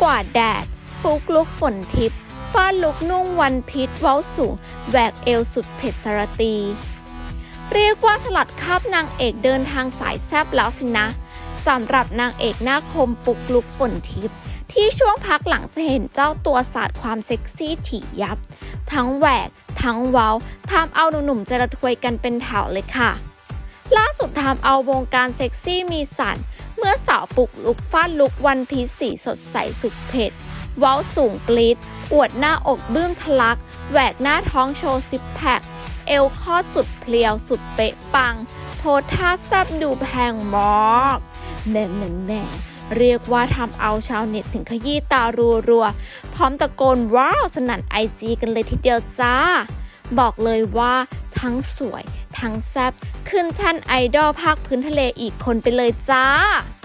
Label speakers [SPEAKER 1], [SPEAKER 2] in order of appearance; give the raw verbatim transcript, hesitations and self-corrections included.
[SPEAKER 1] กว่าแดดปุ๊กลุกฝนทิพย์ฟาดลุกนุ่งวันพิษเว้าสูงแหวกเอวสุดเผ็ดสรตีเรียกว่าสลัดคาบนางเอกเดินทางสายแซบแล้วสินะสำหรับนางเอกหน้าคมปุ๊กลุกฝนทิพย์ที่ช่วงพักหลังจะเห็นเจ้าตัวสาดความเซ็กซี่ถี่ยับทั้งแหวกทั้งเว้าทำเอาหนุ่มๆจะระทวยกันเป็นแถวเลยค่ะล่าสุดทำเอาวงการเซ็กซี่มีสั่นเมื่อสาวปุกลุกฟาดลุกวันพีชสีสดใสสุดเผ็ดเว้าสูงกรีดอวดหน้าอกบื้มทะลักแหวกหน้าท้องโชว์ซิปแพคเอวคอดสุดเพลียวสุดเป๊ะปังโพสท่าแซบดูแพงมากแหม่แหม่แหม่เรียกว่าทำเอาชาวเน็ตถึงขยี้ตารัวๆพร้อมตะโกนว้าวสนั่นไอจีกันเลยทีเดียวจ้าบอกเลยว่าทั้งสวยทั้งแซ่บขึ้นชั้นไอดอลภาคพื้นทะเลอีกคนไปเลยจ้า